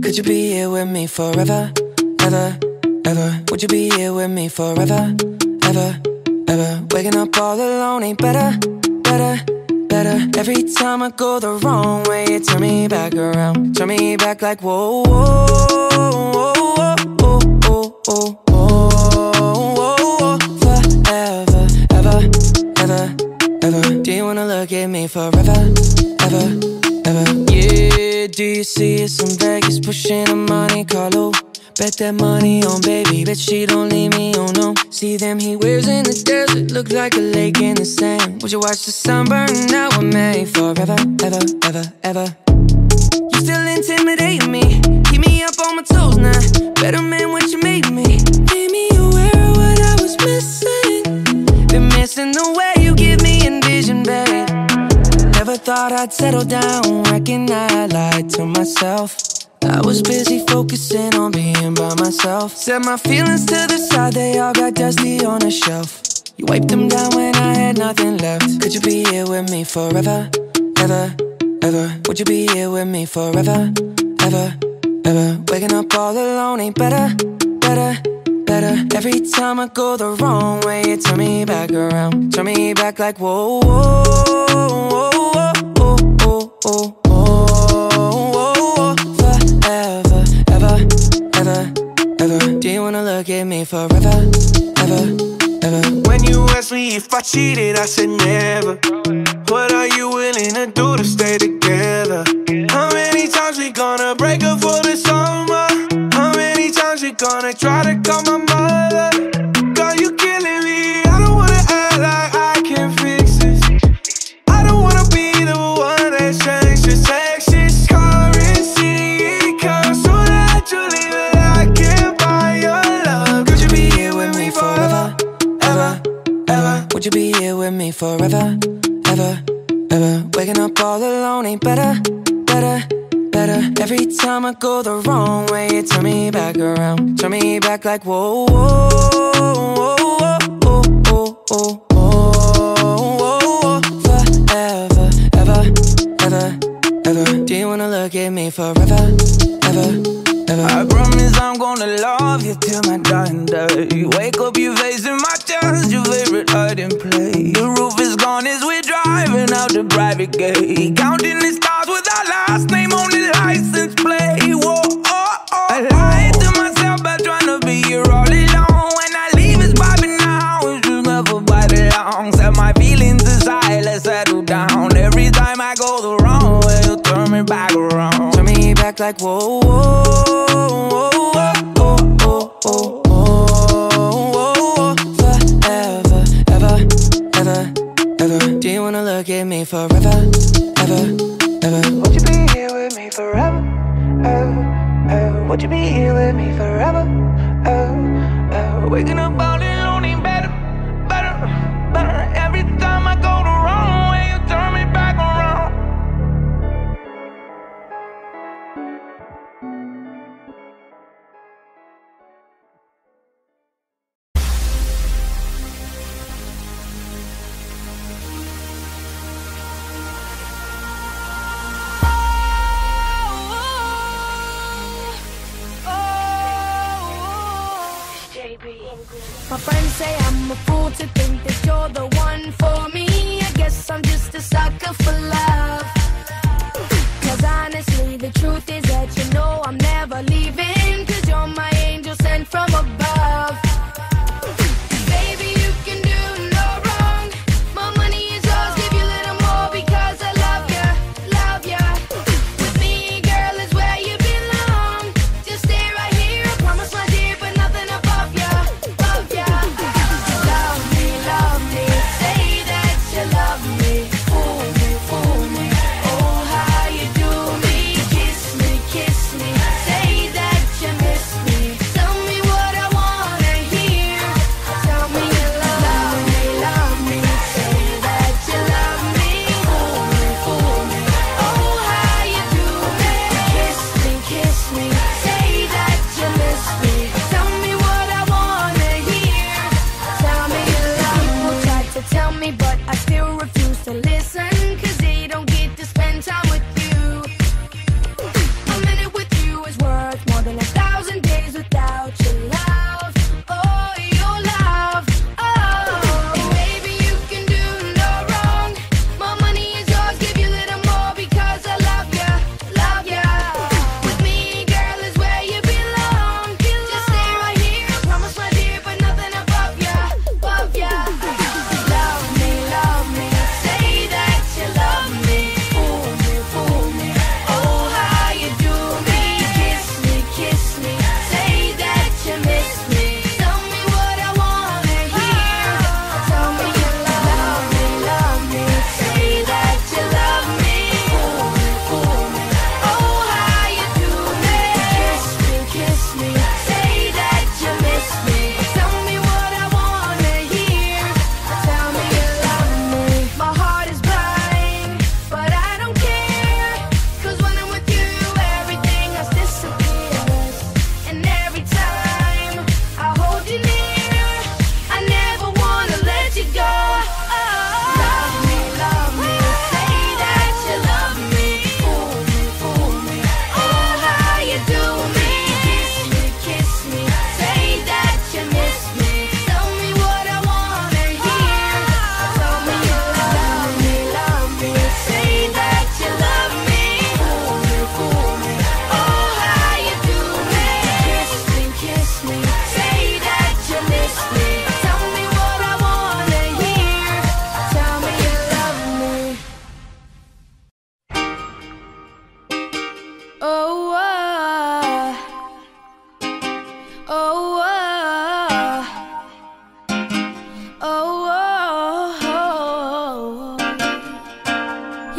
Could you be here with me forever, ever, ever? Would you be here with me forever, ever, ever? Waking up all alone ain't better, better, better. Every time I go the wrong way, you turn me back around. Turn me back like whoa, whoa, whoa, whoa, whoa, whoa, whoa, whoa. Forever, ever, ever, ever. Do you wanna look at me forever, ever, ever? Yeah, do you see us in Vegas pushing a Monte Carlo? Bet that money on baby, bet she don't leave me, oh no. See them he wears in the desert, look like a lake in the sand. Would you watch the sun burn out with me forever, ever, ever, ever? You still intimidate me, keep me up on my toes now. Better man what you made me. Made me aware of what I was missing. Been missing the way you give me envision, babe. Never thought I'd settle down, reckon I lied to myself. I was busy focusing on being by myself. Set my feelings to the side, they all got dusty on a shelf. You wiped them down when I had nothing left. Could you be here with me forever, ever, ever? Would you be here with me forever, ever, ever? Waking up all alone ain't better, better, better. Every time I go the wrong way, you turn me back around. Turn me back like whoa, whoa, whoa, whoa, whoa, whoa, whoa. Ever. Do you wanna look at me forever, ever, ever? When you asked me if I cheated, I said never. What are you willing to do to stay together? How many times we gonna break up for the summer? How many times we gonna try to call my mother? Girl, you killing me. I don't wanna act like I can fix this. I don't wanna be the one that changes sexist currency. It comes so naturally that I can't buy your love. Could you be here with me forever, ever, ever? Would you be here with me forever, ever, ever? Waking up all alone ain't better, better, better. Every time I go the wrong way, you turn me back around. Turn me back like whoa, whoa, whoa, whoa, whoa, whoa, whoa. Forever, ever, ever, ever. Do you wanna look at me forever, ever, ever? I promise I'm gonna love you till my dying day. Wake up, you facing my chest, your favorite hiding place. The roof is gone as we're driving out the private gate. Counting the stars with our last name on the license plate. Whoa, oh, oh. I lied to myself by trying to be here all alone. When I leave, it's popping now, it's just never by the long. Set my feelings aside, let's settle down. Every time I go the wrong way, you turn me back around. Turn me back like whoa, whoa, whoa, whoa, whoa, whoa, whoa. Forever, ever, ever, ever. Do you wanna look at me forever, ever, ever? Would you be here with me forever, would you be here with me forever, waking up all alone ain't better, better, better. Every time I go the wrong way, you turn me back around. JB.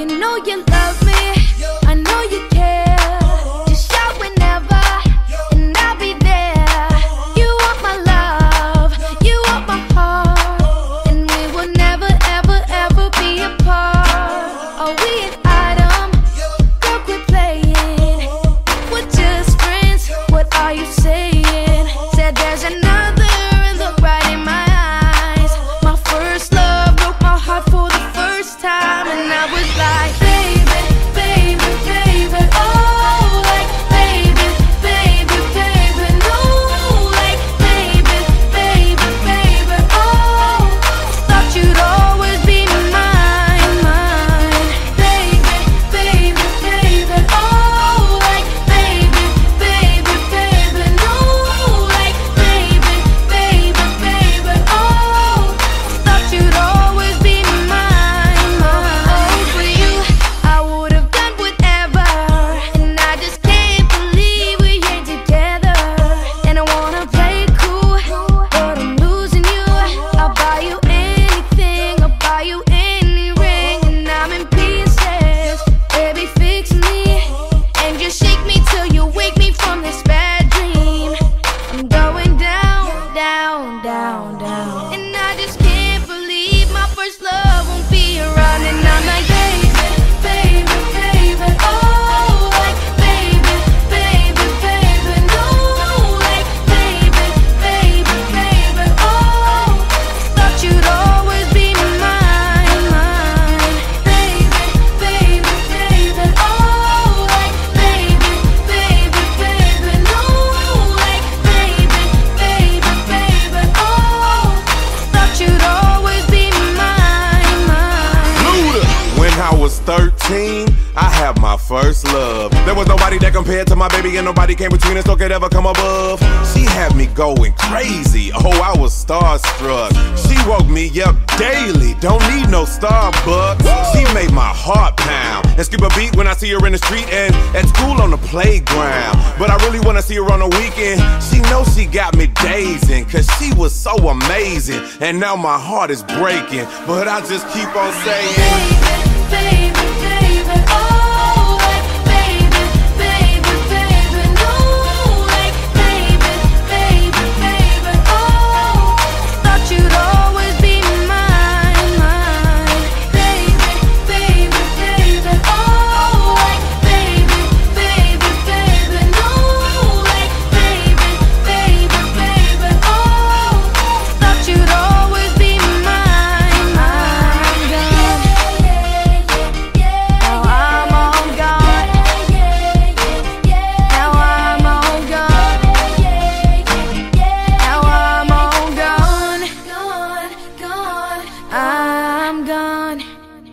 You know you love me, I know you care. Just shout whenever, and I'll be there. You want my love, you want my heart, and we will never, ever, ever be apart. Are we an item? Girl, quit playing. We're just friends, what are you saying? Said there's another and look right in my eyes. My first love broke my heart for the first time, and I was like, baby, baby, baby, oh, like, baby, baby, baby, no, like, baby, baby, baby, oh, thought you'd always be mine, mine, baby, baby, baby, oh, like, baby, baby, baby, no, like, baby, baby, baby, oh, thought you'd always be mine, mine. Oh, for you, I would have done whatever, and I just can't believe we ain't together. And I wanna play it cool, but I'm losing you. I'll buy you anything, I'll buy you any ring, and I'm in pieces. Baby, fix me, and just shake me till you wake me from this bad dream. I'm going down, down, down, down, and I just can't believe my first love won't be around. And I'm like, baby, baby, baby, oh, like, baby, baby, baby, no, like, baby, baby, baby, oh, thought you'd always be mine, mine, baby, baby, baby, oh, like, baby, baby, baby, no, like, baby, baby, baby, oh, thought you'd always be mine, mine. Luda. When I was 13, I had my first love. There was nobody that compared to my baby, and nobody came between us or could ever come above. She had me going crazy. Oh, I was starstruck. She woke me up daily. Don't need no Starbucks. She made my heart pound and skip a beat when I see her in the street and at school on the playground. But I really wanna see her on the weekend. She knows she got me dazing, cause she was so amazing. And now my heart is breaking, but I just keep on saying, Baby, baby, oh, like, baby, baby, baby, no, like, baby, baby, baby, oh, thought you'd always be mine, mine, baby, baby, baby, oh, like, baby, baby, baby, no, like, baby, baby, baby, oh, thought you'd always be mine, mine, gone. Now I'm all gone. Now I'm all gone. Now I'm all gone. Gone, gone. I'm gone.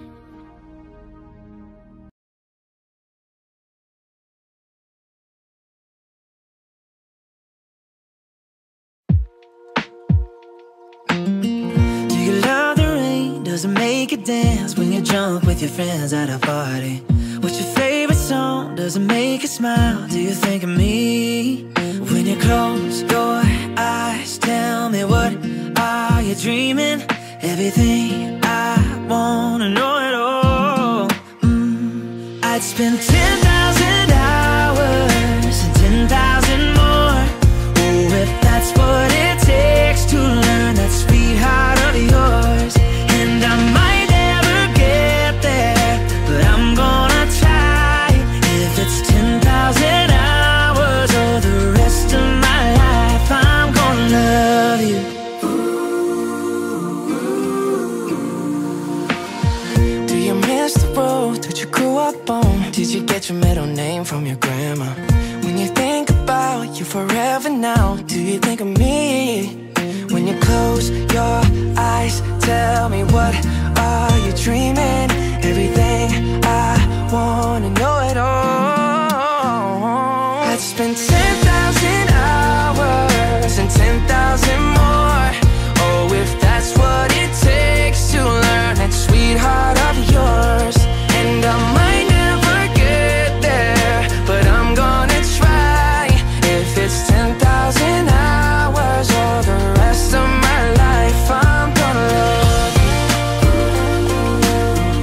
Do you love the rain? Does it make you dance when you're drunk with your friends at a party? What's your favorite song? Does it make you smile? Do you think of me? When you close your eyes, tell me, what are you dreaming? Everything I wanna know it all. I'd spend 10,000 hours and 10,000 more. Oh, if that's what it takes to learn that sweetheart of yours. And I might never get there, but I'm gonna try. If it's 10,000 hours or the rest of my life, I'm gonna love you. Do you miss the road that you grew up on? Did you get your middle name from your grandma? When you think about you forever now, do you think of me? When you close your eyes, tell me, what are you dreaming? Everything I wanna know it all. I'd spend 10,000 hours and 10,000 more. Oh, if that's what it takes to learn that sweetheart of yours. And I might never get there, but I'm gonna try. If it's 10,000 hours or the rest of my life, I'm gonna love you.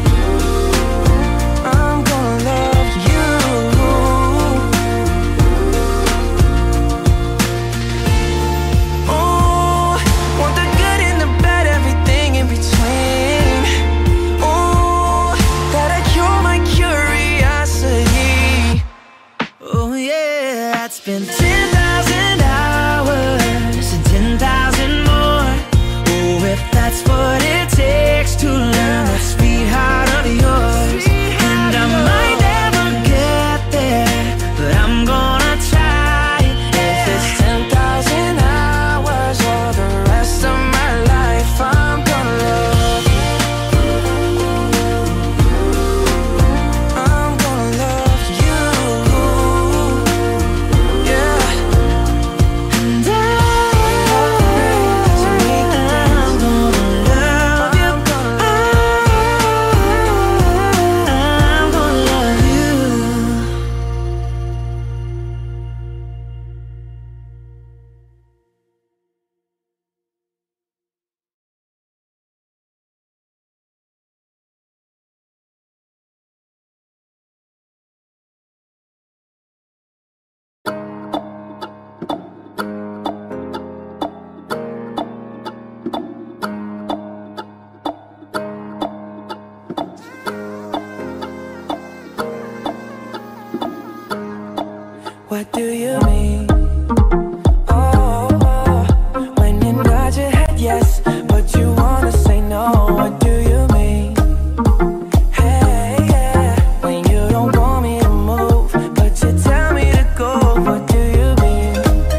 what do you mean? Oh, when you nod your head yes, but you wanna say no, what do you mean? Hey, yeah, when you don't want me to move, but you tell me to go, what do you mean?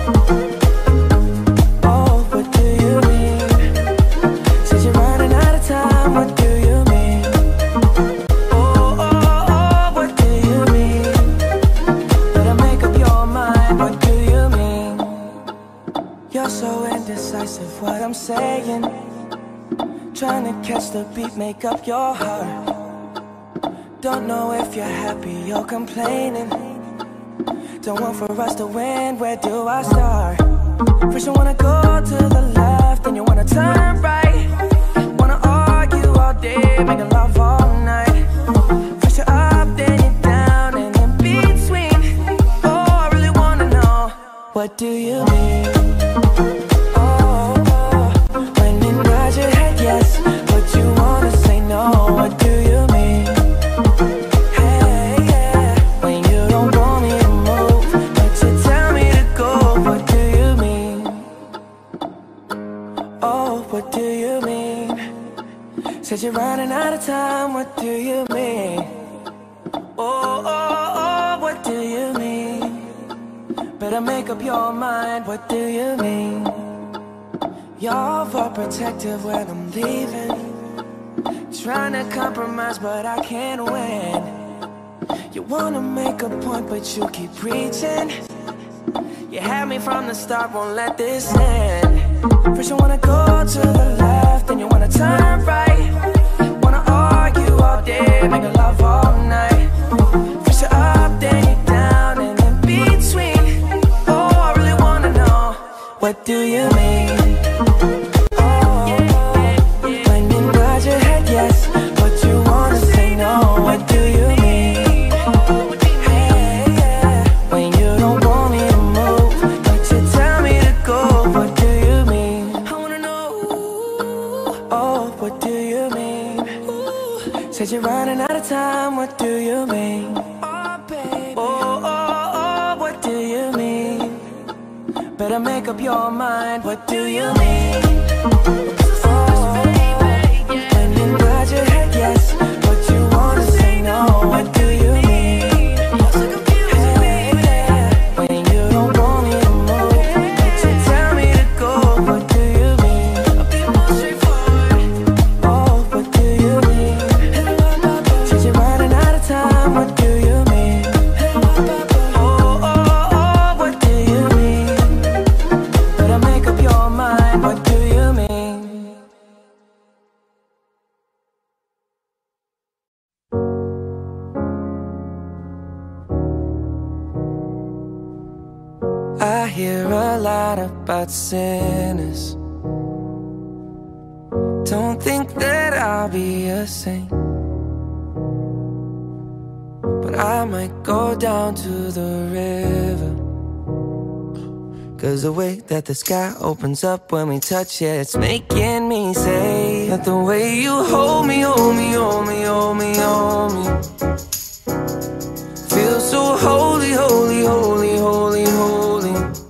Oh, what do you mean? Said you're running out of time, what do you mean? Oh, what do you mean? Better make up your mind, what do you mean? You're so indecisive, what I'm saying. Trying to catch the beat, make up your heart. Don't know if you're happy or complaining. Don't want for us to win, where do I start? First you wanna go to the left, then you wanna turn right. Wanna argue all day, making love all night. First you're up, then you're down, and in between. Oh, I really wanna know, what do you mean? Oh, when you nod your head yes, but you wanna say no, what do you mean? Hey, yeah, when you don't want me to move, but you tell me to go, what do you mean? Oh, what do you mean? Said you're running out of time, what do you mean? Oh, what do you mean? Better make up your mind, what do you mean? You're overprotective when I'm leaving. Trying to compromise, but I can't win. You wanna make a point, but you keep preaching. You had me from the start, won't let this end. First you wanna go to the left, then you wanna turn right. Wanna argue all day, making love all night. First you're up, then you're down, and in between. Oh, I really wanna know, what do you mean? Oh, when you nod your head yes, but you wanna say no, what do you mean? Hey, yeah, when you don't want me to move, but you tell me to go, what do you mean? I wanna know, oh, what do you mean? Said you're running out of time, what do you mean? Oh, baby. Oh, what do you mean? Better make up your mind, what do you mean? Oh, when you nod your head yes, but you wanna say no, what do you mean? Hey, yeah, when you don't want me to move, but you tell me to go, what do you mean? Oh, what do you mean? Said you're running out of time, what do you mean? Oh, what do you mean? Better make up your mind, what do you mean? I hear a lot about sinners. Don't think that I'll be a saint, but I might go down to the river. 'Cause the way that the sky opens up when we touch it, it's making me say that the way you hold me, hold me, hold me, hold me, hold me, feels so holy, holy, holy, holy, holy.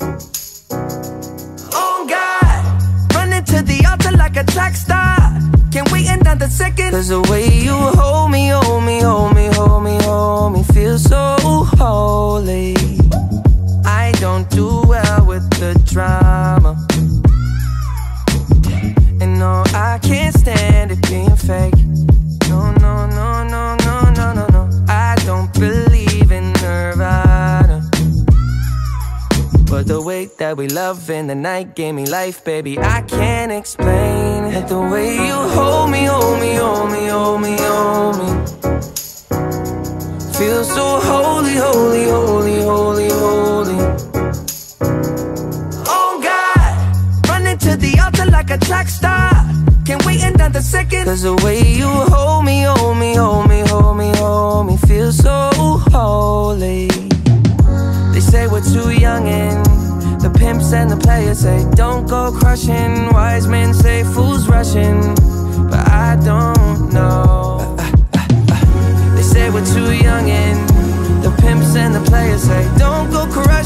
Oh God, running to the altar like a track star. Can't wait another second. 'Cause the way you hold me, hold me, hold me, hold me, hold me, feels so holy. I don't do well with the drama, and no, I can't stand it being fake. No, no, no, no, no, no, no, no. I don't believe in Nirvana, but the way that we love in the night gave me life, baby. I can't explain it. The way you hold me, hold me, hold me, hold me, hold me, feels so holy, holy, holy, holy, holy. Oh God, running to the altar like a track star. Can't wait another second. 'Cause the way you hold me, hold me, hold me, hold me, hold me, feels so holy. They say we're too young and the pimps and the players say don't go crushing. Wise men say fools rushing, but I don't know. They say we're too young and the pimps and the players say don't go crushing.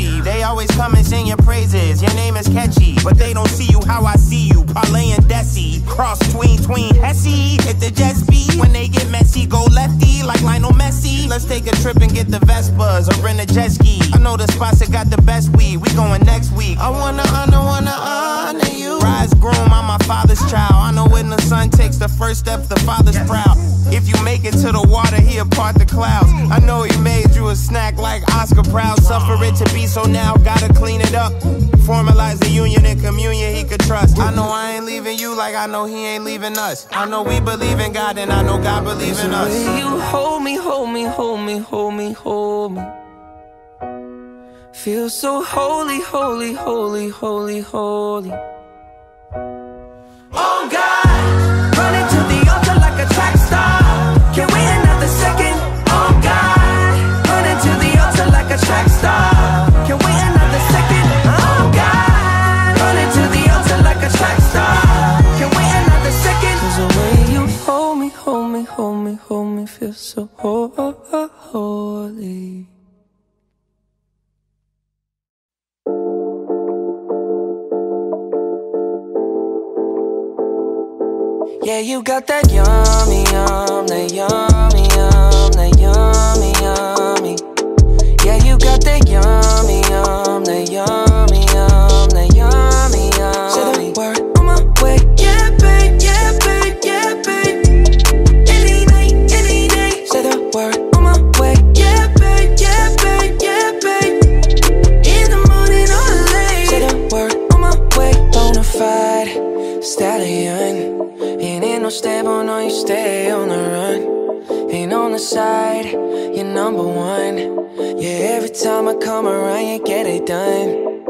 sketchy. They always come and sing your praises. Your name is catchy, but they don't see you how I see you. Parlay and Desi, cross tween Hesse. Hit the jet speed when they get messy. Go lefty like Lionel Messi. Let's take a trip and get the Vespas or rent a jet ski. I know the spots that got the best weed. We going next week. I wanna honor you. Rise groom, I'm my father's child. I know when the son takes the first step, the father's proud. If you make it to the water, he'll part the clouds. I know he made you a snack like Oscar Proud. Suffer it to be, so now gotta clean it up. Formalize the union and communion he could trust. I know I ain't leaving you like I know he ain't leaving us. I know we believe in God and I know God believes in us. You hold me, hold me, hold me, hold me, hold me. Feel so holy, holy, holy, holy, holy. Oh God, running to the altar like a track star. Can't wait another second. Oh God, running to the altar like a track star. Can't wait another second. Oh God, running to the altar like a track star. Can't wait another second. 'Cause the way you hold me, hold me, hold me, hold me, feel so holy. Yeah, you got that yummy, that yummy, that yummy, yummy. Yeah, you got that yummy, that yummy, that yummy, yummy. Say the word on my way. Yeah, babe, yeah, babe, yeah, babe. Any night, any day. Say the word on my way. Yeah, babe, yeah, babe, yeah, babe. In the morning or late. Say the word on my way. Bonafide stallion. Ain't no stable, no, you stay on the run. Ain't on the side, you're number one. Yeah, every time I come around, you get it done.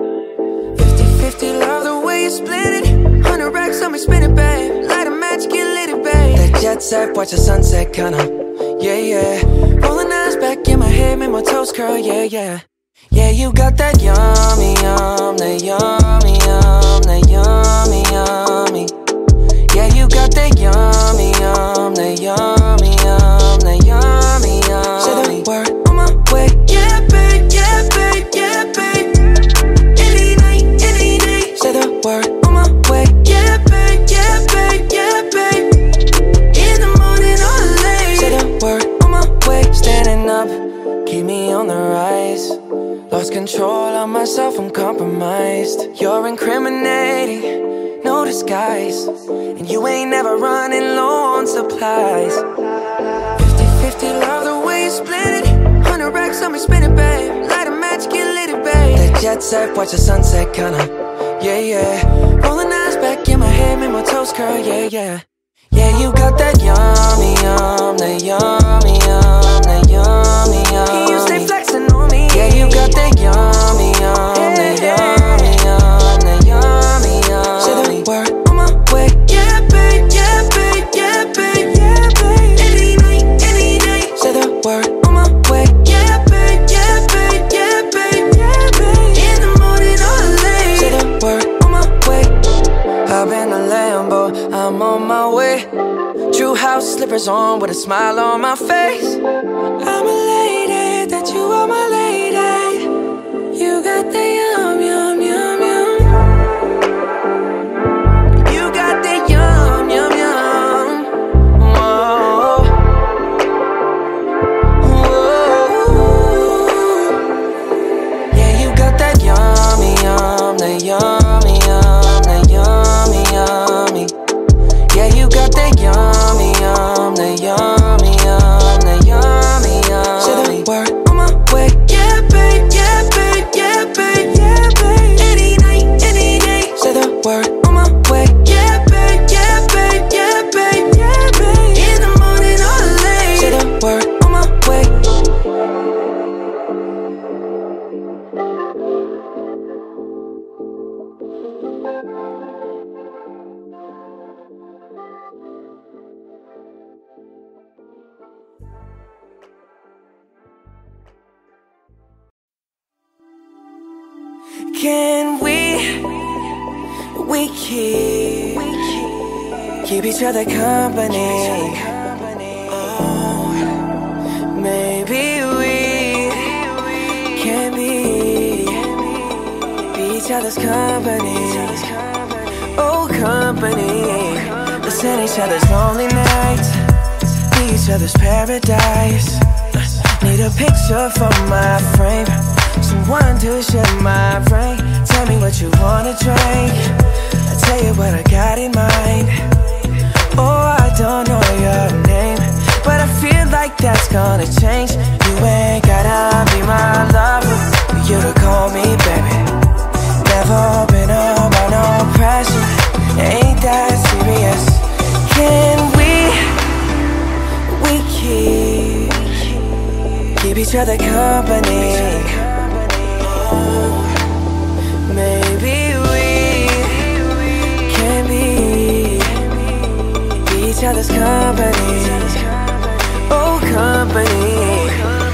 50-50, love the way you split it. 100 racks on me, spin it, babe. Light a match, get lit, babe. That jet set, watch the sunset, kinda. Yeah, yeah. Rolling eyes back in my head, make my toes curl, yeah, yeah. Yeah, you got that yummy, that yummy, that yummy, yummy. Yeah, you got that yummy, that yummy, that yummy, yummy. Say the word on my way. Yeah, babe, yeah, babe, yeah, babe. Any night, any day. Say the word on my way. Yeah, babe, yeah, babe, yeah, babe. In the morning or late. Say the word on my way. Standing up, keep me on the rise. Lost control of myself, I'm compromised. You're incriminating, no disguise. And you ain't never running low on supplies. 50-50, love the way you split it. 100 racks on me, spin it, babe. Light a match, get lit, babe. That jet set, watch the sunset, kinda. Yeah, yeah. Rolling eyes back in my head, make my toes curl, yeah, yeah. Yeah, you got that yummy, that yummy, that yummy, yummy. You stay flexing on me. Yeah, you got that yummy, that yummy, that yummy, yummy. Say the word on my way. Yeah, babe, yeah, babe, yeah, babe, yeah, babe. Any night, any day. Say the word on my way. Yeah, babe, yeah, babe, yeah, babe, yeah, babe. In the morning or late. Say the word on my way. Hop in the Lambo, I'm on my way. True house slippers on with a smile on my face. I'm elated that you are my lady. You got the yum, yum, yum, yum. You got the yum, yum, yum. Whoa. Whoa. Yeah, you got that yummy, that yummy, that yummy, yummy. Yeah, you got that yummy, that yummy, that yummy, yummy. Say the word on my way. Yeah, babe, yeah, babe, yeah, babe, yeah, babe. Any night, any day. Say the word on my way. Yeah, babe, yeah, babe, yeah, babe, yeah, babe. In the morning or late. Say the word on my way. Can we keep each other company? Oh, maybe we can be each other's company. Oh, company. Listen each other's lonely nights, be each other's paradise. Need a picture for my frame, someone to share my brain. Tell me what you wanna drink, I'll tell you what I got in mind. Oh, I don't know your name, but I feel like that's gonna change. You ain't gotta be my lover for you to call me baby. Never been under no pressure, ain't that serious. Can we keep each other company? Maybe we can be each other's company. Oh, company.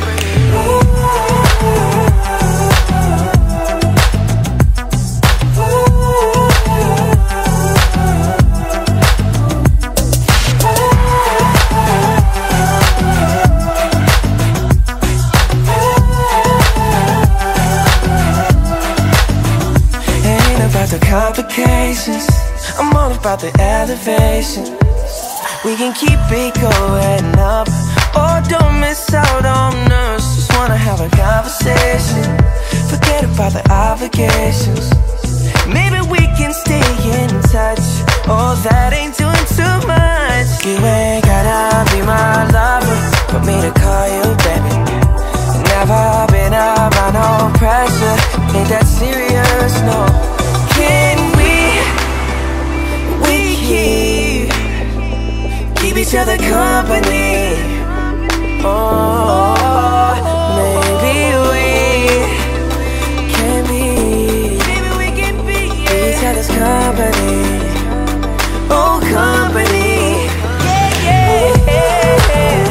The complications, I'm all about the elevation. We can keep it going up, or don't miss out on us. Just wanna have a conversation, forget about the obligations. Maybe we can stay in touch, oh that ain't doing too much. You ain't gotta be my lover for me to call you baby. Never been around no pressure, ain't that serious, no. Can we keep each other company? Oh, maybe we can be each other's company. Oh, company. Yeah, yeah.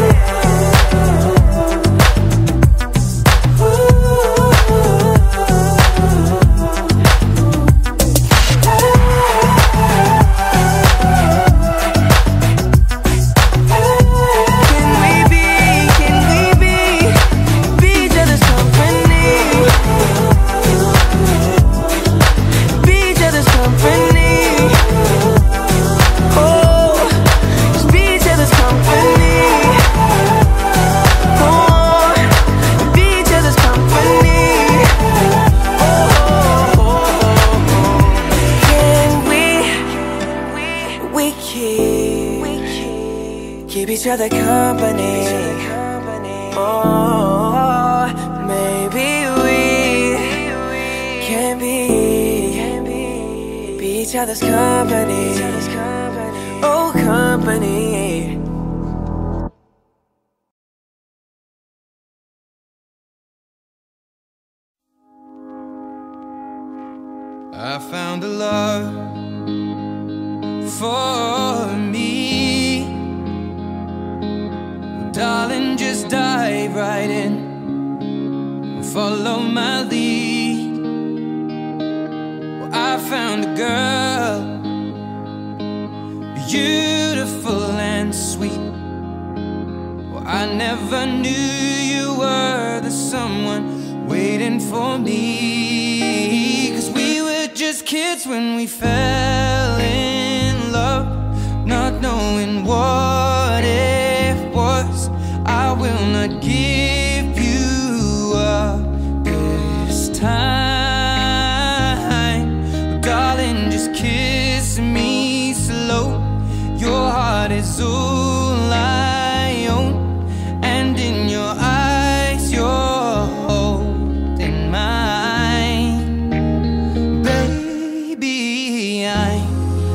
Keep each other company. Oh, maybe we can be each other's company. Oh, company. I found a love for me. Well, darling, just dive right in and follow my lead. Well, I found a girl, beautiful and sweet. Well, I never knew you were the someone waiting for me. 'Cause we were just kids when we fell in love, not knowing what it was. I will not give you up this time. Darling, just kiss me slow. Your heart is all I own, and in your eyes you're holding mine. Baby, I'm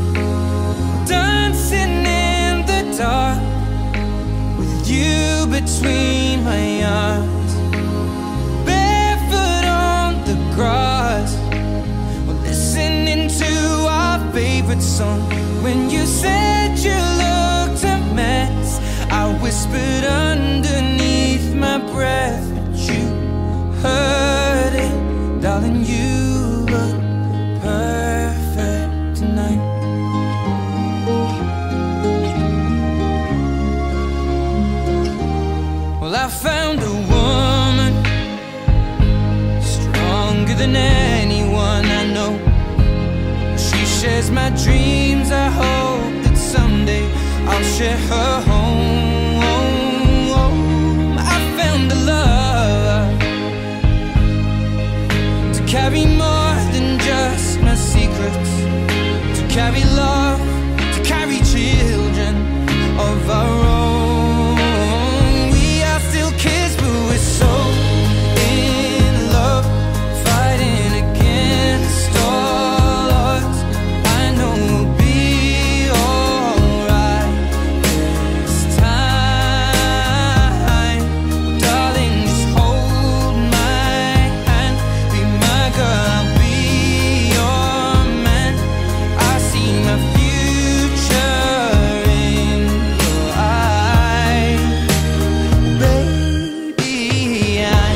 dancing in the dark with you between my arms, barefoot on the grass. We're listening to our favorite song. When you said you looked a mess, I whispered underneath my breath, but you heard it. Darling, you look perfect tonight. Well, I found a woman stronger than anyone I know. shares my dreams. I hope that someday I'll share her home. I found a love to carry more than just my secrets, to carry love, to carry children of our own. We are still kids, but we're so in love, fighting against all odds. I know we'll be alright this time. Darling, just hold my hand, be my girl, I'll be your man. I see my future in your eyes. Baby, I'm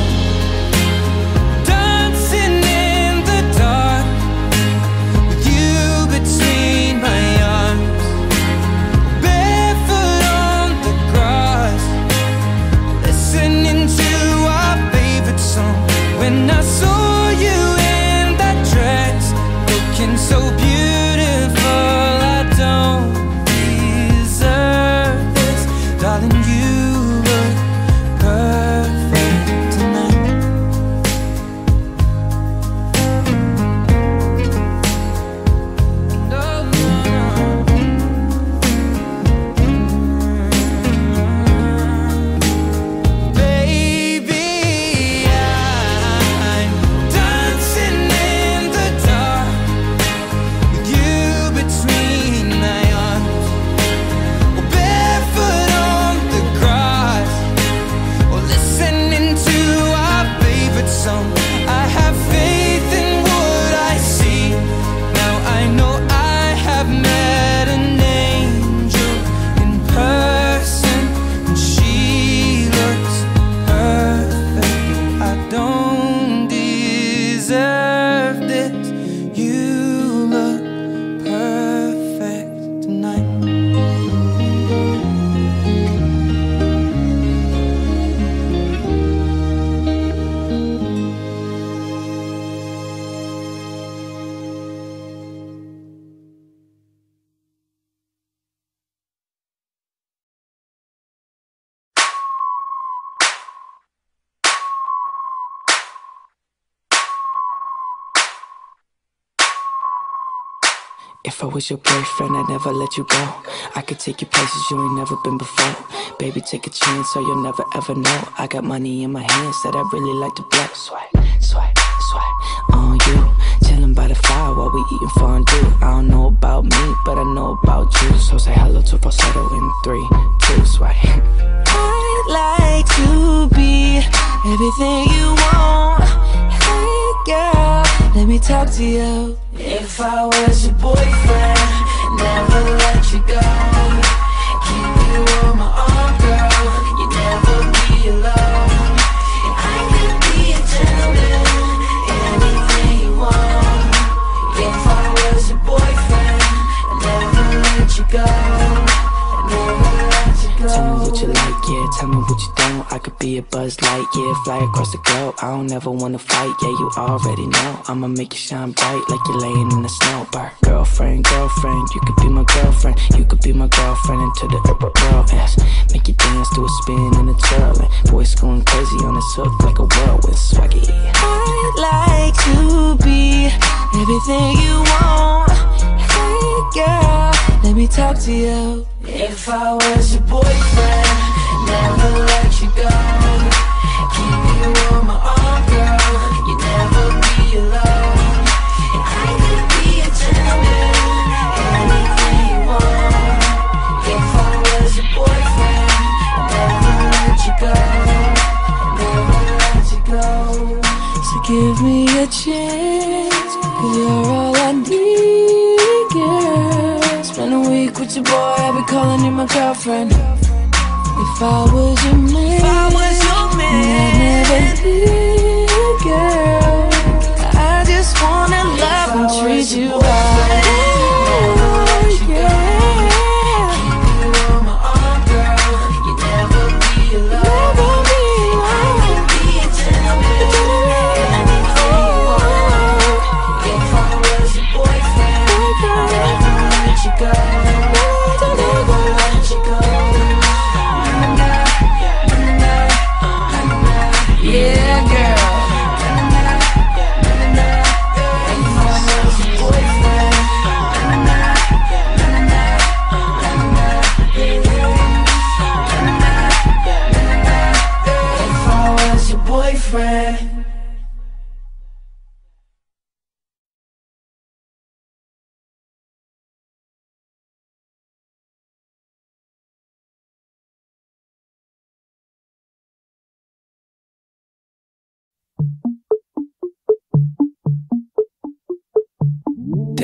dancing in the dark with you between my arms, barefoot on the grass, listening to our favorite song. When I saw you in that dress, looking so beautiful, I don't deserve this. Darling, you look perfect tonight. No, no, baby, I'm dancing in the dark with you between my arms, or barefoot on the grass, or listening to our favorite song. I have faith in what I see. Now I know I have met an angel in person, and she looks perfect. I don't deserve this. You look perfect tonight. If I was your boyfriend, I'd never let you go. I could take you places you ain't never been before. Baby, take a chance so you'll never ever know. I got money in my hands that I really like to blow. Swipe, swipe, swipe on you. Chilling by the fire while we eating fondue. I don't know about me, but I know about you. So say hello to falsetto in 3, 2, swipe. I'd like to be everything you want. Hey girl, let me talk to you. If I was your boyfriend, never let you go. Keep you on my arm, girl. You never be alone. I could be a gentleman, anything you want. If I was your boyfriend, never let you go. Never let you go. Tell me what you like, yeah. Tell me what you don't. I could be a Buzz Light, yeah. Fly across the globe. I don't ever wanna fight, yeah. You already know. I'ma make you shine bright like you're laying in the snow. Girlfriend, girlfriend, you could be my girlfriend. You could be my girlfriend until the world ends. Make you dance to a spin and a twirl, and voice going crazy on this hook like a whirlwind. Swaggy. I'd like to be everything you want. Hey girl, let me talk to you. If I was your boyfriend, never let you go. Keep you on my arm, girl. You never be alone. I could be a gentleman, anything you want. If I was your boyfriend, never let you go. Never let you go. So give me a chance, 'cause you're all I need, girl. Spend a week with your boy, I'll be calling you my girlfriend. If I was your man, I'd never leave, girl. I just wanna love and treat you right.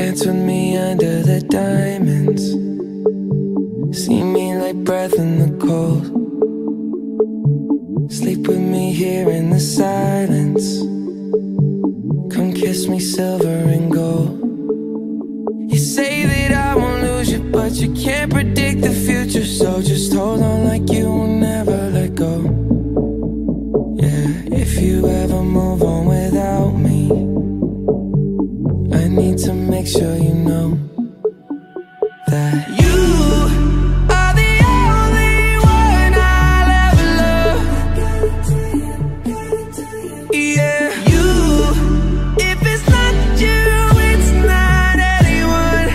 Dance with me under the diamonds. See me like breath in the cold. Sleep with me here in the silence. Come kiss me silver and gold. You say that I won't lose you, but you can't predict the future. So just hold on like you will never let go. Yeah, if you ever move on without me, I need to make sure you know that you are the only one I'll ever love. Yeah, you, if it's not you, it's not anyone.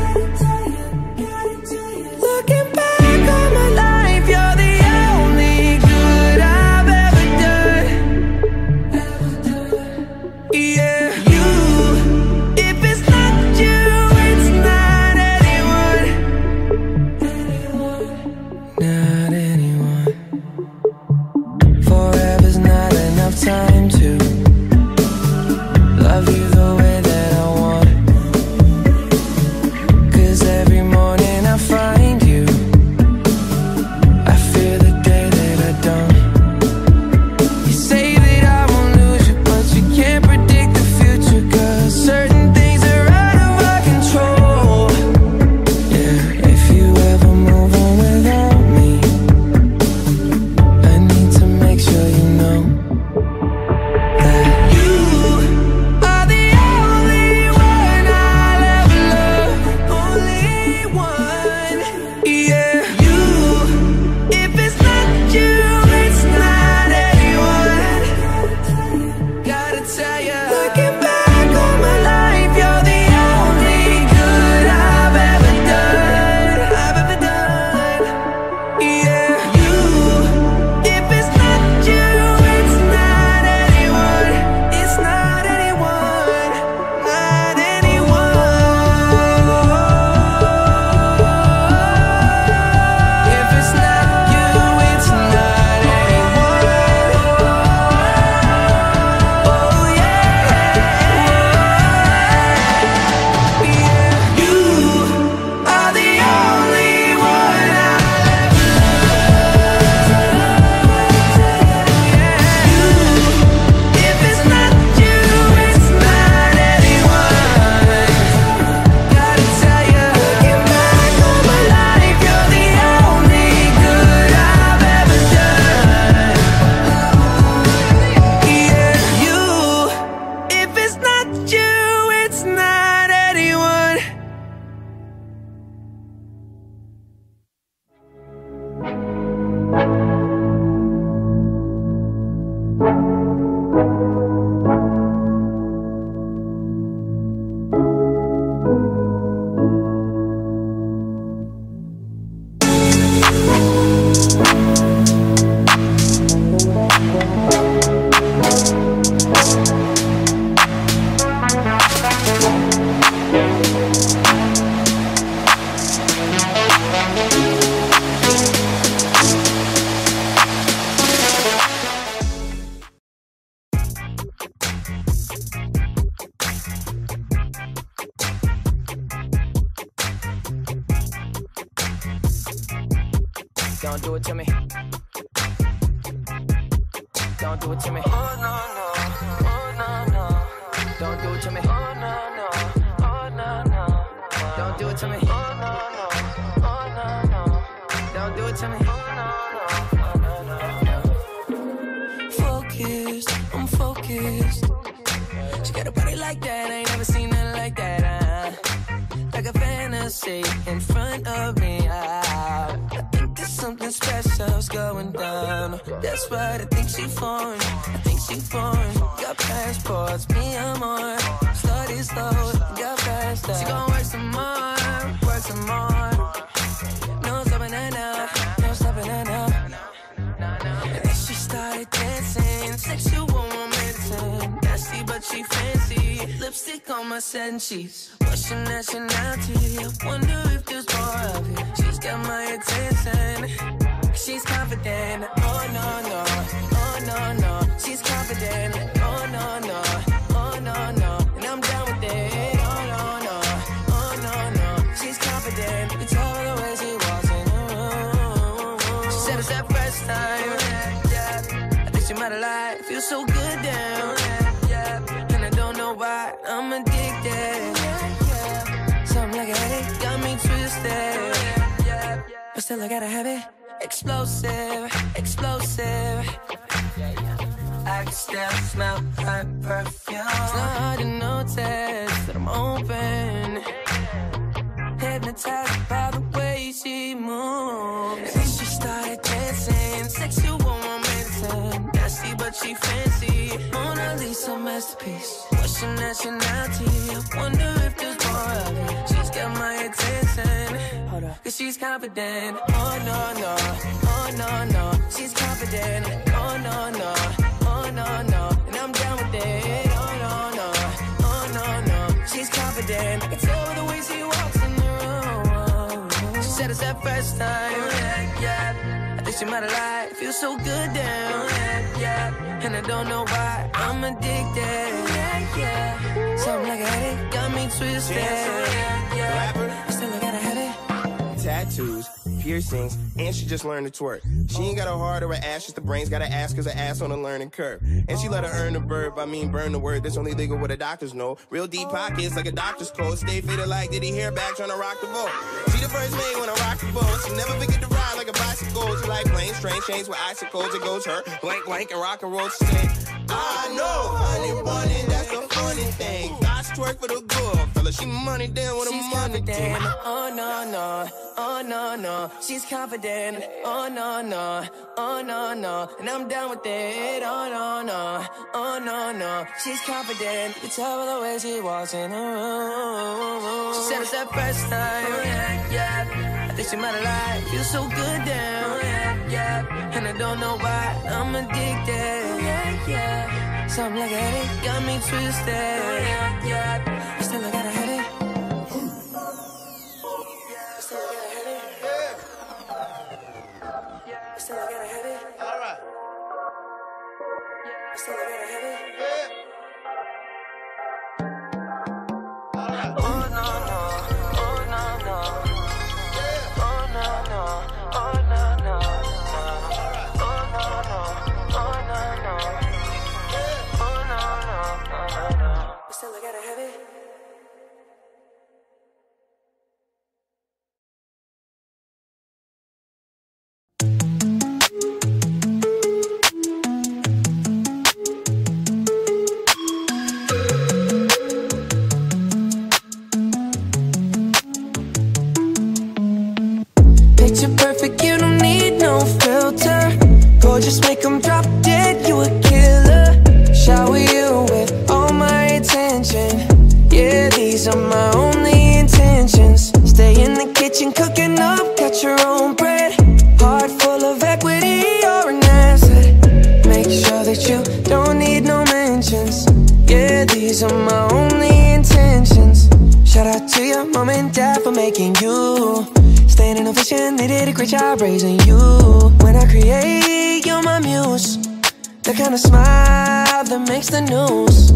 Looking back on my life, you're the only good I've ever done. Yeah, you, if it's not you, it's not anyone. Not anyone. Forever's not enough time to love you the way that I want. 'Cause every morning I find you, I fear the day that I don't. You say that I won't lose you, but you can't predict the future. 'Cause certain things are out of our control. Yeah, if you ever move on without me, I need to make sure you know that you are the only one I'll ever love. Only one. Yeah, you, if it's not you, it's not anyone. Gotta tell ya, looking back on my life, you're the only good I've ever done. I've ever done. Yeah, you, if it's not you, it's not anyone. It's not anyone. Not anyone. If it's not you, it's not anyone. Oh yeah. Yeah, you are the only one I'll ever love. Yeah, you, if it's not you, it's not anyone. Gotta tell ya, looking back on my life, you're the only good I've ever done. Yeah, you, if it's not you, it's not anyone. Don't do it to me. Don't do it to me. Oh no no. Oh no no. Don't do it to me. Oh no no. Oh no no. Don't do it to me. Oh no no. Oh no no. Don't do it to me. Oh no no. Focused, I'm focused. She got a body like that, I ain't never seen nothing like that. Like a fantasy in front of me. I think there's something special's going down. That's right, I think she foreign. I think she foreign. Got passports, me I'm on. Started slow, got faster. She gon' work some more, work some more. No stopping her now, no stopping her now. And then she started dancing, sexual medicine. Nasty but she fancy. Lipstick on my satin sheets. What's your nationality? I wonder if there's more of it. She's got my attention. She's confident. Oh no no. Oh no no. She's confident. Oh no no. Oh no no. And I'm down with it. Oh no no. still I gotta have it. Explosive, explosive. I can still smell her perfume. It's not hard to notice that I'm open, hypnotized by the way she moves. And then she started dancing, sexual romancing. Nasty but she fancy, Mona Lisa masterpiece. What's your nationality? I wonder if there's more of it. She's got my attention, hold up, cause she's confident. Oh no no, oh no no, she's confident. Oh no no, oh no no, and I'm down with it. Oh no no, oh no no, she's confident. I can tell by the way she walks in the room. She said it's that first time, yeah, yeah. I think she might have lied. Feels so good down, yeah, yeah. And I don't know why I'm addicted, yeah, yeah. Something like a headache got me twisted, yeah, yeah. I still gotta have it. Tattoos, piercings, and she just learned to twerk. She ain't got a heart or an ass, just the brains. Got an ass cause her ass on a learning curve. And she let her earn the verb, I mean burn the word. That's only legal what the doctors know. Real deep pockets like a doctor's code. Stay faded like Diddy hair back trying to rock the boat. She the first maid when I rock the boat. She never forget to ride like a bicycle. She like planes, train chains with icicles. It goes her blank blank and rock and roll. She say, I know, honey bunny, that's the funny thing. God's twerk for the good fella. She money down with a money thing. Oh no no, oh no no, she's confident. Oh no no, oh no no, and I'm down with it. Oh no no, oh no no, she's confident. You can tell by the way she walks in the room. She said it's that first time, yeah, yeah. I think she might have lied. Feels so good down, yeah, yeah. And I don't know why I'm addicted, yeah, yeah. Something like a headache got me twisted, yeah, yeah. I still gotta have it. Still I gotta have it. Alright. Still I gotta have it. Yeah. Alright. Oh no no, oh no no, oh no no, oh no no, oh no no, oh no no, oh no no. Still I gotta have it. Picture perfect, you don't need no filter. Gorgeous, make them drop dead, you a killer. Shower you with all my attention. Yeah, these are my only intentions. Stay in the kitchen, cooking up, got your own bread. Heart full of equity, you're an asset. Make sure that you don't need no mentions. Yeah, these are my only intentions. Shout out to your mom and dad for making you. Staying in ovation, they did a great job raising you. When I create, you're my muse. The kind of smile that makes the news.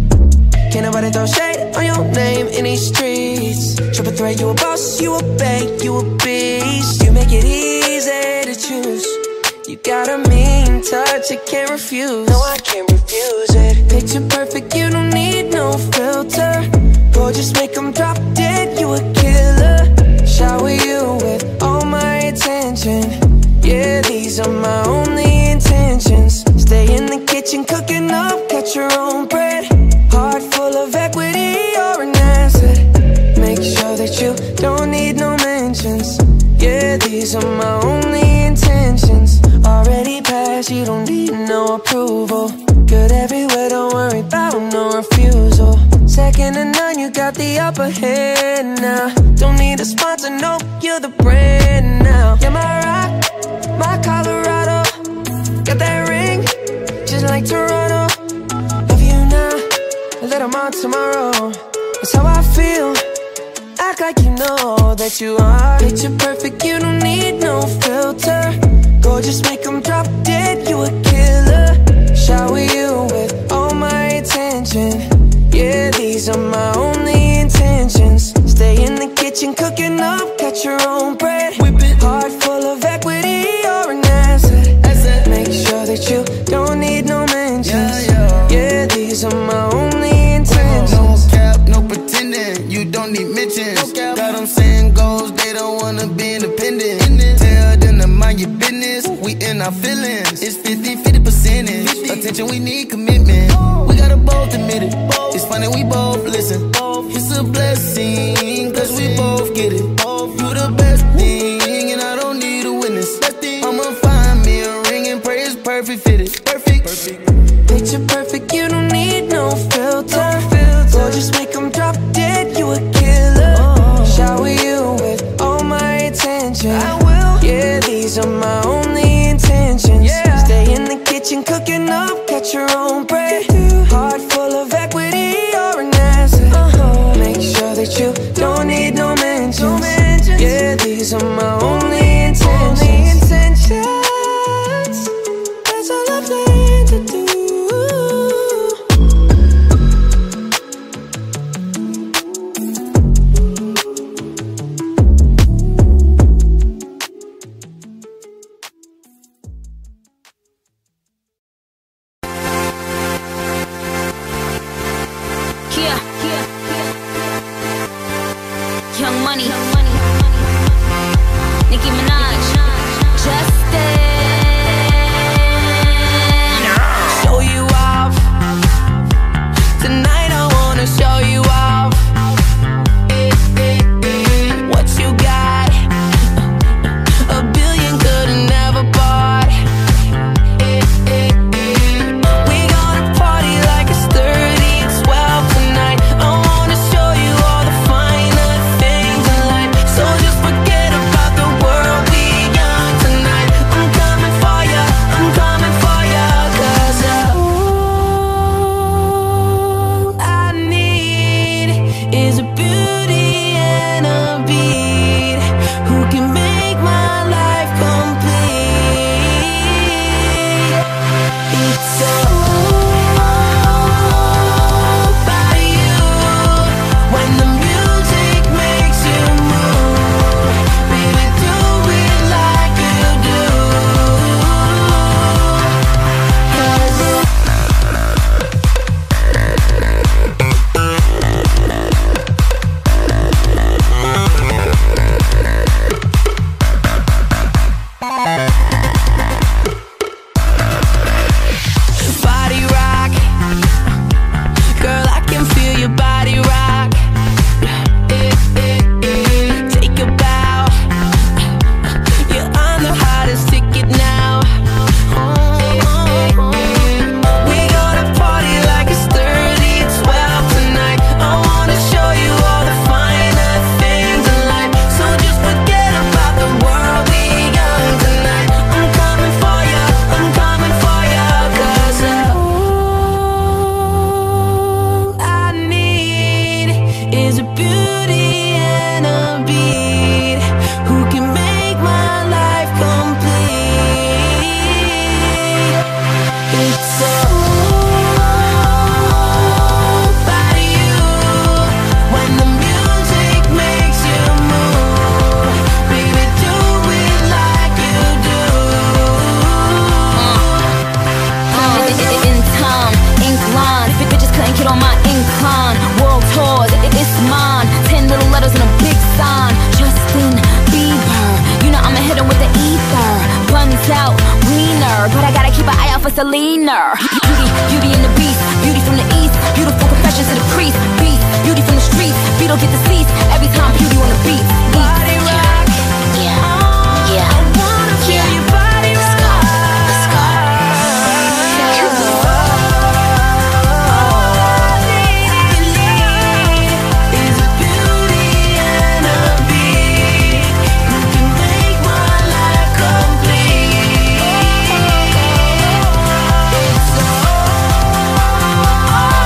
Can't nobody throw shade on your name in these streets. Triple threat, you a boss, you a bank, you a beast. You make it easy to choose. You got a mean touch, you can't refuse. No, I can't refuse it. Picture perfect, you don't need no filter. Gorgeous, make them drop dead, you a killer. Shower you with all my attention. Yeah, these are my only intentions. Stay in the kitchen, cooking up, got your own bread. Heart full of equity, you're an asset. Make sure that you don't need no mentions. Yeah, these are my only intentions. Already passed, you don't need no approval. Good everywhere, don't worry about no refusal. Second to none, you got the upper hand now. Don't need a sponsor, no, you're the brand now. You're my rock, my Colorado. Got that ring, just like Toronto. Love you now, a little more tomorrow. That's how I feel, act like you know that you are. Picture perfect, you don't need no filter. Gorgeous, make them drop dead, you a killer. Shower you with all my attention. Yeah, these are my only intentions. Stay in the kitchen, cooking up, got your own bread. Heart full of equity, you're an asset. Make sure that you don't need no mentions. Yeah, these are my only intentions. No cap, no pretending, you don't need mentions. Got them saying goals, they don't wanna be independent. attention, we need commitment. We gotta both admit it. It's funny, we both listen. It's a blessing, cause we both get it. You the best thing, and I don't need a witness. I'ma find me a ring and pray it's perfect fitted. Perfect. Picture perfect, you don't need no filter. Gorgeous, make them drop dead, you a killer. Shower you with all my attention. I will. Yeah, these are my only intentions. Stay in the kitchen, cooking up, catch your own bread. Heart full of equity, you're an asset. Make sure that you don't need no mentions. Yeah, these are my only intentions. That's all I plan to do. Young Money, Nicki Minaj, Justin. Show you off tonight. I wanna show you off what you got. A billion could've never bought. We gonna party like it's 30-12 tonight. I wanna show you all the finer things in life. So just forget about the world, we young tonight. I'm coming for ya, I'm coming for ya. Cause all I need is a beauty and a beat who can make my life complete. It's all about you. When the music makes you move, baby, do it like you do. 'Cause body rock, girl, I can feel your body rock. Take a bow, you're on the hottest ticket now. We gonna party like it's 30-12 tonight. I wanna show you all the finer things in life. So just forget about the world, we young tonight. I'm coming for ya, I'm coming for ya. 'Cause all I need is a beauty and a beat who can make my life complete. It's all about you. When the music makes you move, baby, do it like you do. In time, ink lines, bitches couldn't get on my incline. World tours, it's mine. 10 little letters and a big sign. Justin Bieber, you know I'ma hit him with the ether. Buns out, wiener, but I gotta keep an eye out for Selena. Beauty and the beast, beauty from the east. Beautiful confessions to the priest. Beast, beauty from the streets. Beetle get deceased every time beauty on the beat. Body rock, yeah. I wanna feel your body rock. Is a beauty and a beat who can make my life complete. It's all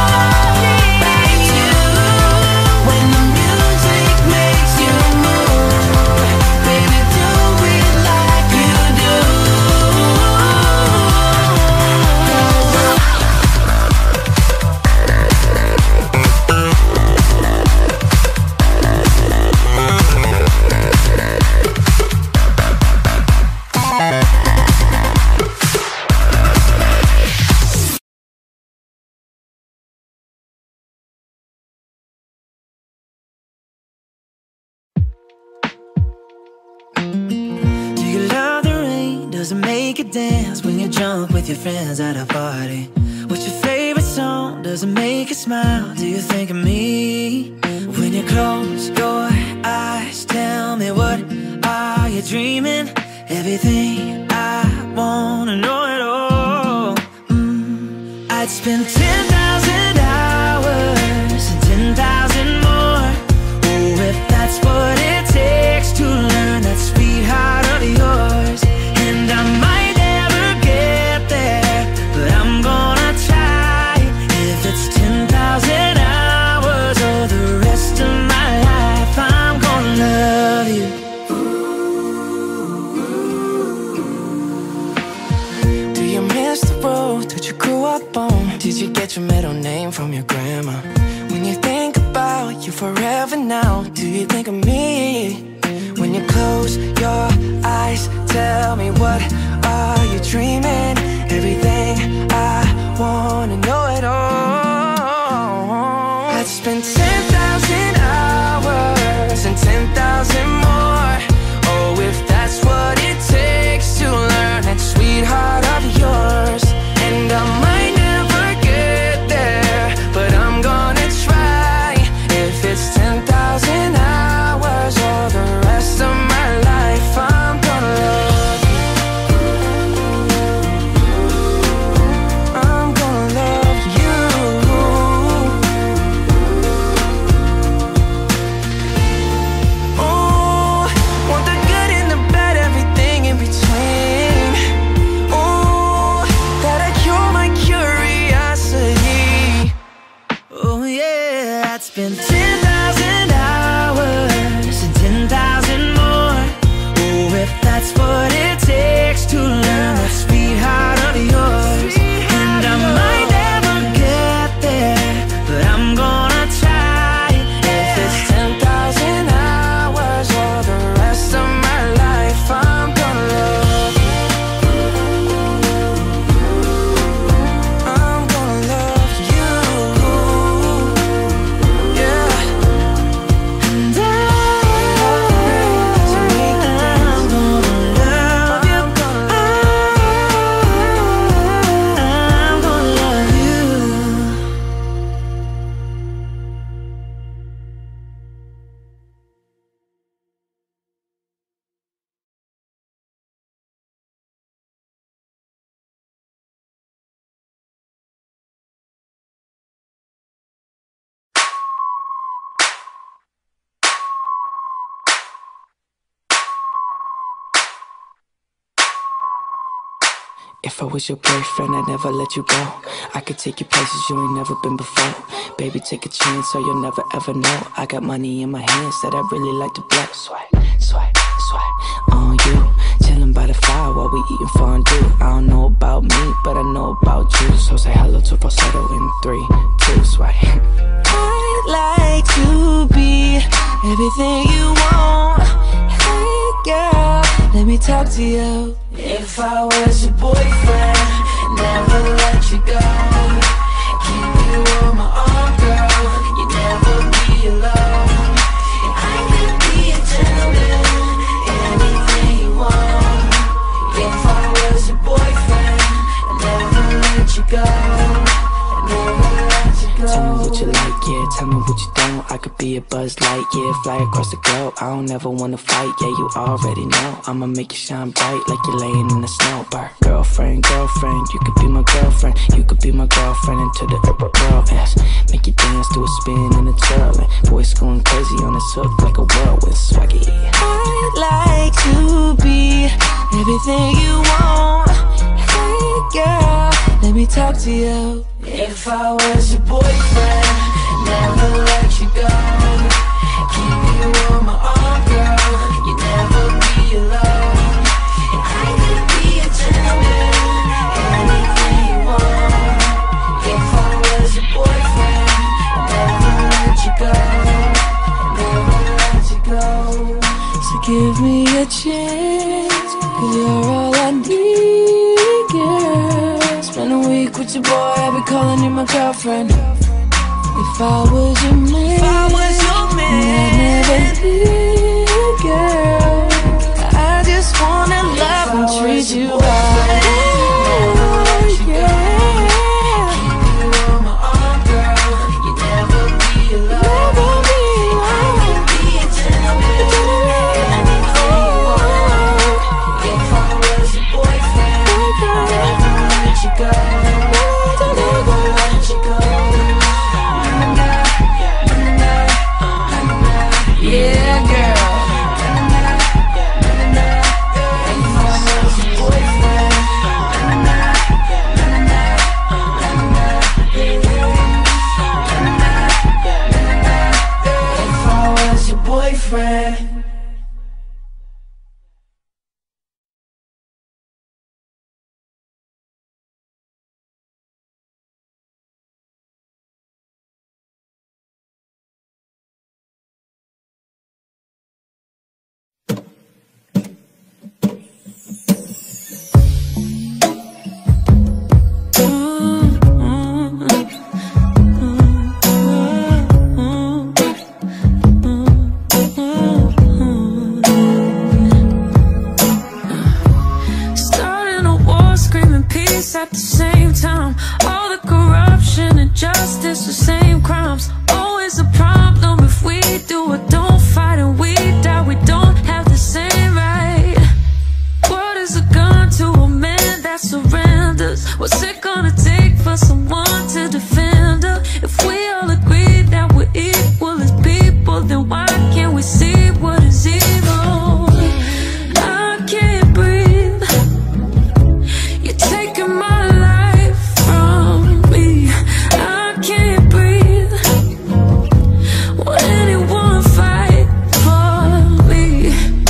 does it make you dance when you're drunk with your friends at a party? What's your favorite song? Does it make you smile? Do you think of me? When you close your eyes, tell me what are you dreaming? Everything I wanna know it all. I'd spend 10,000 hours and 10,000 more. Oh, if that's what it takes to learn that sweetheart of yours. And I might never get there, but I'm gonna try. If it's 10,000 hours or the rest of my life, I'm gonna love you. Do you miss the road that you grew up on? Did you get your middle name from your grandma? When you think about you forever now, do you think of me? When you close your eyes, tell me what are you dreaming? Everything I wanna know it all. I'd spend 10,000 hours and 10,000 more. Oh, if that's what it takes to learn that sweetheart of yours. And I might never get there, but I'm gonna try. If it's 10,000 hours or the rest of my life, I'm gonna love you. I'm gonna love you. Oh, want the good and the bad, everything in between. Oh, that'll cure my curiosity. Oh yeah, I'd spend 10,000 hours and 10,000 more. Oh, if that's what it takes to learn that sweetheart of yours. And I might never get there, but I'm gonna try. If it's 10,000 hours or the rest of my life, I'm gonna love you. I'm gonna love you. Yeah. And I'm gonna love you. I'm gonna love you. If I was your boyfriend, I'd never let you go. I could take you places you ain't never been before. Baby, take a chance so you'll never ever know. I got money in my hands that I really like to blow. Swipe, swipe, swipe on you. Chillin' by the fire while we eating fondue. I don't know about me, but I know about you. So say hello to falsetto in 3, 2, swipe. I'd like to be everything you want. Hey girl, let me talk to you. If I was your boyfriend, never let you go. Keep you on my arm, girl. You'd never be alone. I could be a gentleman, anything you want. If I was your boyfriend, I'd never let you go. I'd never let you go. Tell me what you like, yeah, tell me what you don't. I could be a Buzz Light, yeah, fly across the globe. I don't ever wanna fight, yeah, you already know. I'ma make you shine bright like you're laying in the snow. Girlfriend, girlfriend, you could be my girlfriend. You could be my girlfriend until the world ends. Make you dance to a spin and a twirl, and voice going crazy on this hook like a whirlwind swaggy. I'd like to be everything you want. Hey girl, let me talk to you. If I was your boyfriend, never let you go. Keep you on my arm, girl. You'd never be alone. I could be a gentleman, anything you want. If I was your boyfriend, I'd never let you go. Never let you go. So give me a chance, 'cause you're all I need, girl. Spend a week with your boy, I'll be calling you my girlfriend. If I was your man, I'd never leave, girl. I just wanna love and treat you same crimes. Always a problem if we do or don't fight and we die. We don't have the same right. What is a gun to a man that surrenders? What's it gonna take for someone to defend her? If we all agree that we're equal as people, then why can't we see what is evil? I can't breathe. You're taking my life from me. I can't breathe. Will anyone fight for me?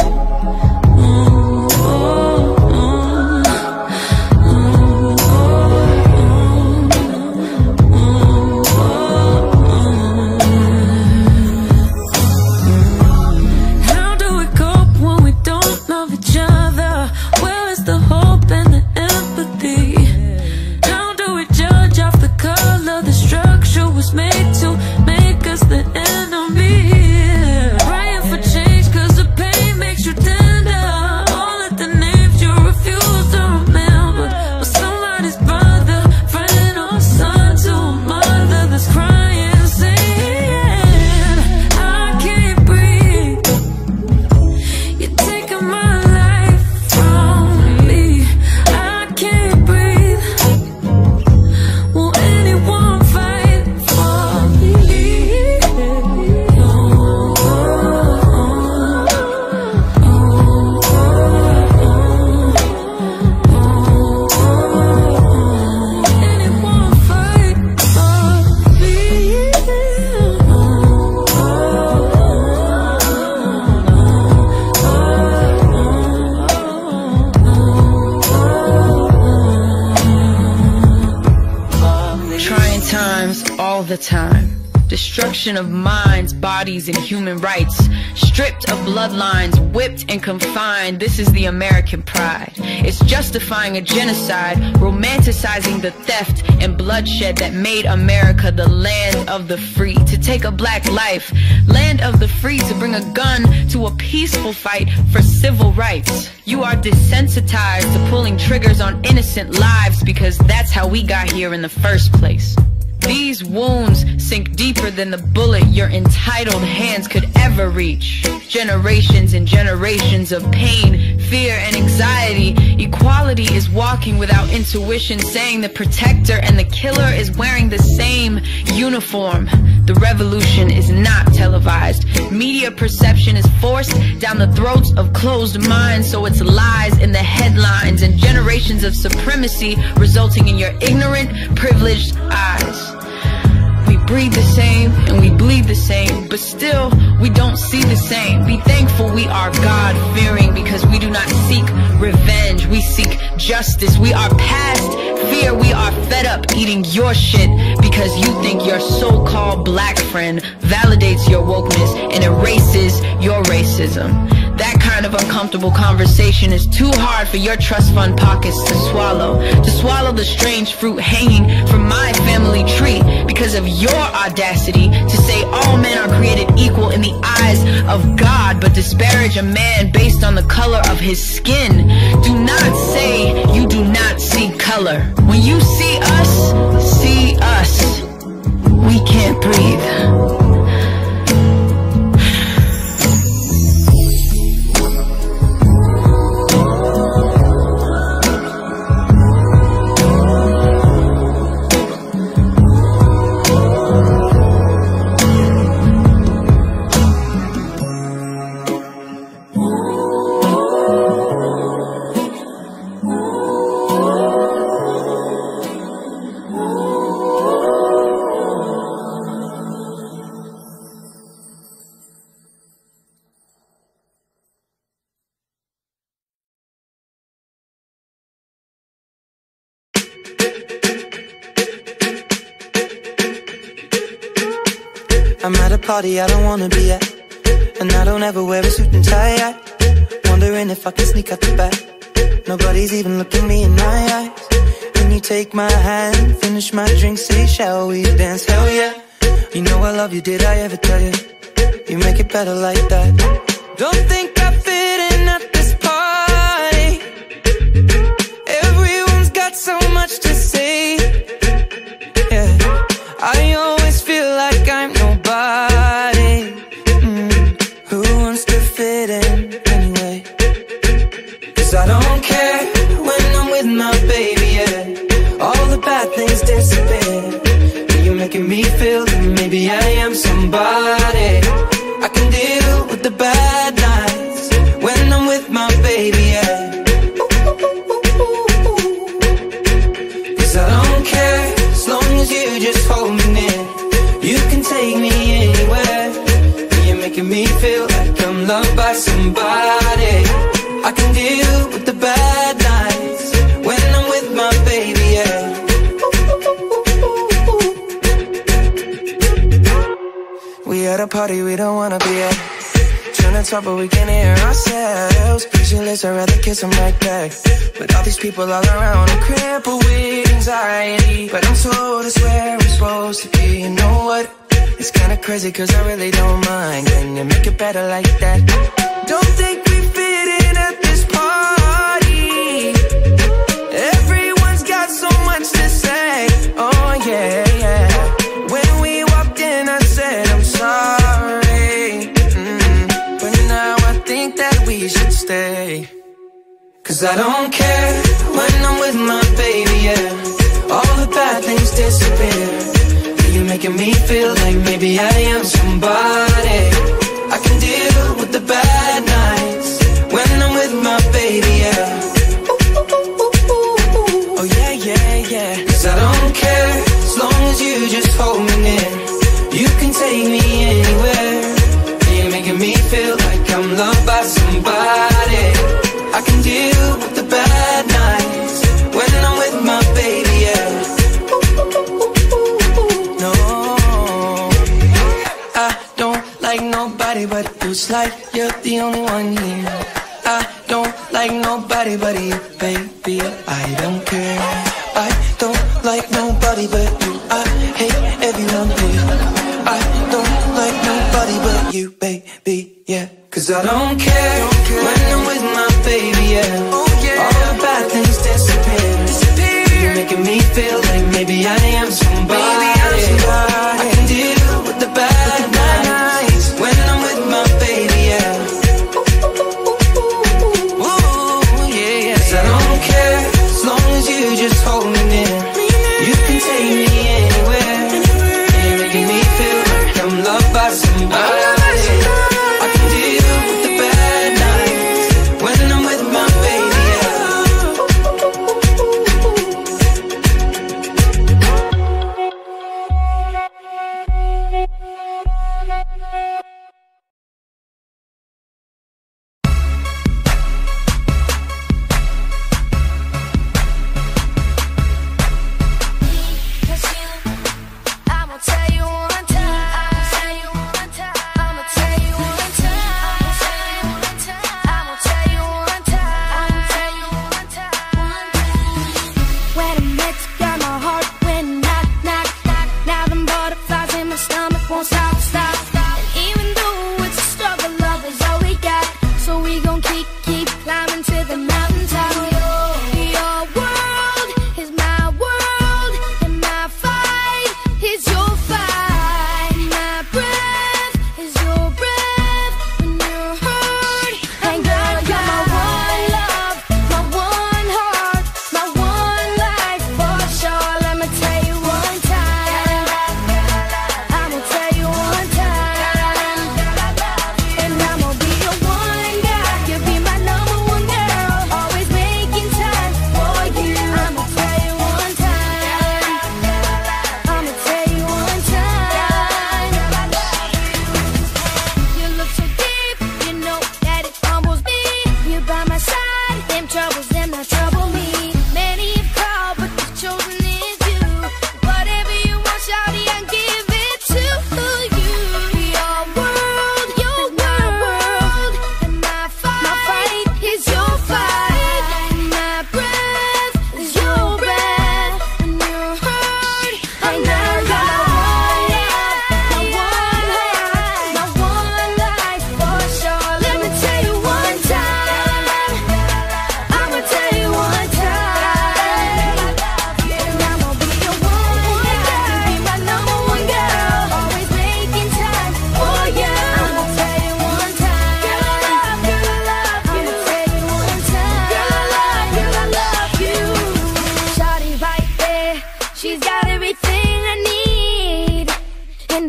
How do we cope when we don't love each other? Where is the hope and the empathy? How do we judge off the color the structure was made to make us the enemy? Praying for change cause the pain makes you tender. All of the names you refuse to remember, but somebody's brother, friend or son to a mother that's crying, saying, I can't breathe. You're taking my life from me. I can't breathe. Will anyone fight for me? Anyone fight for me? Trying times all the time. Destruction of minds, bodies, and human rights. Stripped of bloodlines, whipped and confined. This is the American pride. It's justifying a genocide, romanticizing the theft and bloodshed that made America the land of the free. To take a black life, land of the free, to bring a gun to a peaceful fight for civil rights. You are desensitized to pulling triggers on innocent lives because that's how we got here in the first place. These wounds sink deeper than the bullet your entitled hands could ever reach. Generations and generations of pain, fear, and anxiety. Equality is walking without intuition, saying the protector and the killer is wearing the same uniform. The revolution is not televised. Media perception is forced down the throats of closed minds, so it's lies in the headlines and generations of supremacy resulting in your ignorant, privileged eyes. We breathe the same and we bleed the same, but still we don't see the same. Be thankful we are God-fearing because we do not seek revenge, we seek justice. We are past fear, we are fed up eating your shit because you think your so-called black friend validates your wokeness and erases your racism. That kind of uncomfortable conversation is too hard for your trust fund pockets to swallow. To swallow the strange fruit hanging from my family tree because of your audacity to say all men are created equal in the eyes of God, but disparage a man based on the color of his skin. Do not say you do not see color. When you see us, we can't breathe. I'm at a party I don't wanna be at, and I don't ever wear a suit and tie yet. Wondering if I can sneak out the back. Nobody's even looking me in my eyes. When you take my hand, finish my drink, say shall we dance? Hell yeah. You know I love you, did I ever tell you? You make it better like that. Don't think I fit in at this party. Everyone's got so much to say. Yeah, I always maybe I am somebody. I can deal with the bad nights when I'm with my baby, yeah. Cause I don't care, as long as you just hold me near. You can take me anywhere. You're making me feel like I'm loved by somebody. I can deal with the bad nights when I'm with my baby, yeah. We at a party we don't wanna be at. Trying to talk but we can't hear ourselves. Pictureless, I'd rather kiss them right back. But all these people all around, I'm crippled with anxiety. But I'm told it's where I'm supposed to be. You know what? It's kinda crazy cause I really don't mind. Can you make it better like that? Don't think we fit in at this party. Everyone's got so much to say. Oh yeah, yeah. When we walked in I said I'm sorry. But now I think that we should stay. Cause I don't care when I'm with my baby, yeah. All the bad things disappear. You're making me feel like maybe I am somebody. I can deal with the bad nights when I'm with my baby, yeah. Oh yeah, yeah, yeah. Cause I don't care, as long as you just hold me near. You can take me anywhere. You're making me feel like I'm loved by somebody. I can deal with the bad nights when I'm with my baby, yeah. No, I don't like nobody but you. It's like you're the only one here. I don't like nobody but you, baby. I don't care. I don't like nobody but you. I hate everyone here. I don't like nobody but you, baby, yeah. Cause I don't care when I'm with my baby, yeah. All the bad things disappear. You're making me feel like maybe I am somebody. I can deal with the bad nights when I'm with my baby, yeah. Ooh, yeah, yeah. Cause I don't care, as long as you just hold me near. You can take me anywhere. You're making me feel like I'm loved by somebody. I can deal with the bad nights when I'm with my baby, yeah. I'ma tell you one time. I'ma tell you one time. I'ma tell you one time. When I met you, girl, my heart went knock, knock, knock. Now them butterflies in my stomach won't stop. And even though it's a struggle, love is all we got. So we gon' keep climbing to the mountaintop. Your world is my world, and my fight is your fight. My breath is your breath when you're hurt. And girl, you're my one love, my one heart, my one life for sure. Let me tell you one time. I'ma tell you one time.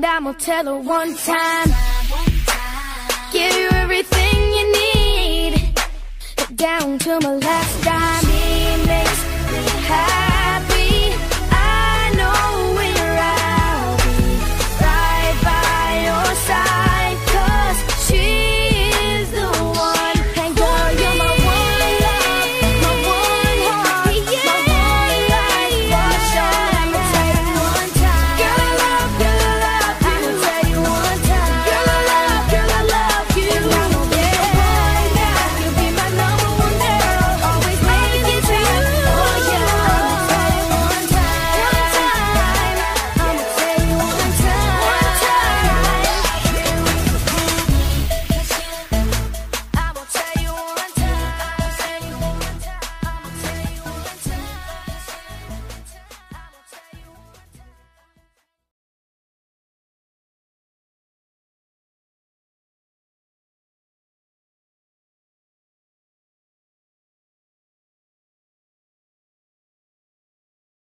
I'ma tell her one time. Give you everything you need, down to my last dime. He makes me happy.